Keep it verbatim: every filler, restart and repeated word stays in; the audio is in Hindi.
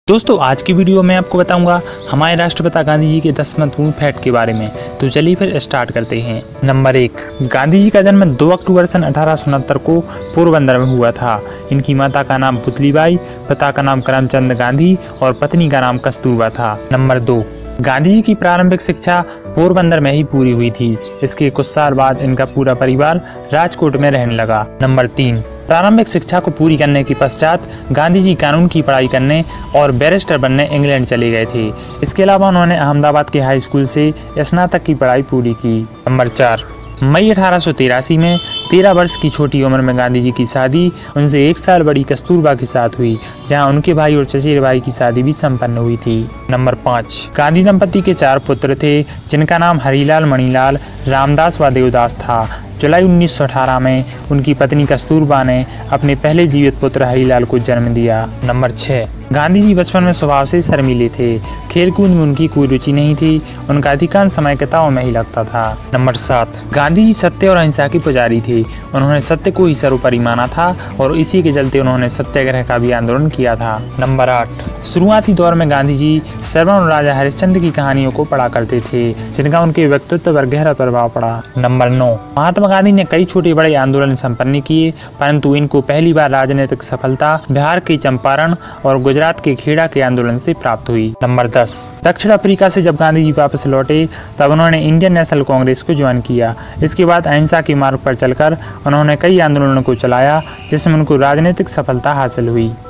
दोस्तों आज की वीडियो में आपको बताऊंगा हमारे राष्ट्रपिता गांधी जी के दस महत्वपूर्ण फैक्ट के बारे में। तो चलिए फिर स्टार्ट करते हैं। नंबर एक, गांधी जी का जन्म दो अक्टूबर सन अठारह सौ उनहत्तर को पोरबंदर में हुआ था। इनकी माता का नाम पुतलीबाई, पिता का नाम करमचंद गांधी और पत्नी का नाम कस्तूरबा था। नंबर दो, गांधी जी की प्रारंभिक शिक्षा पोरबंदर में ही पूरी हुई थी। इसके कुछ साल बाद इनका पूरा परिवार राजकोट में रहने लगा। नंबर तीन, प्रारंभिक शिक्षा को पूरी करने के पश्चात गांधी जी कानून की पढ़ाई करने और बैरिस्टर बनने इंग्लैंड चले गए थे। इसके अलावा उन्होंने अहमदाबाद के हाई स्कूल से स्नातक की पढ़ाई पूरी की। नंबर चार, मई अठारह सौ तिरासी में तेरह वर्ष की छोटी उम्र में गांधी जी की शादी उनसे एक साल बड़ी कस्तूरबा के साथ हुई, जहां उनके भाई और चचेरे भाई की शादी भी संपन्न हुई थी। नंबर पाँच, गांधी दंपति के चार पुत्र थे, जिनका नाम हरिलाल, मणिलाल, रामदास व देवदास था। जुलाई उन्नीस सौ अठारह में उनकी पत्नी कस्तूरबा ने अपने पहले जीवित पुत्र हरिलाल को जन्म दिया। नंबर छह, गांधी जी बचपन में स्वभाव से शर्मीले थे। खेलकूद में उनकी कोई रुचि नहीं थी। उनका अधिकांश समय किताबों में ही लगता था। नंबर सात, गांधी जी सत्य और अहिंसा के पुजारी थे। उन्होंने सत्य को ही सर्वोपरि माना था और इसी के चलते उन्होंने सत्याग्रह का भी आंदोलन किया था। नंबर आठ, शुरुआती दौर में गांधी जी सरवन और राजा हरिश्चंद्र की कहानियों को पढ़ा करते थे, जिनका उनके व्यक्तित्व पर गहरा प्रभाव पड़ा। नंबर नौ, महात्मा गांधी ने कई छोटे बड़े आंदोलन संपन्न किए, परंतु इनको पहली बार राजनीतिक सफलता बिहार के चंपारण और गुजरात के खेड़ा के आंदोलन से प्राप्त हुई। नंबर दस, दक्षिण अफ्रीका से जब गांधी जी वापस लौटे तब उन्होंने इंडियन नेशनल कांग्रेस को ज्वाइन किया। इसके बाद अहिंसा के मार्ग पर चलकर उन्होंने कई आंदोलनों को चलाया, जिसमें उनको राजनीतिक सफलता हासिल हुई।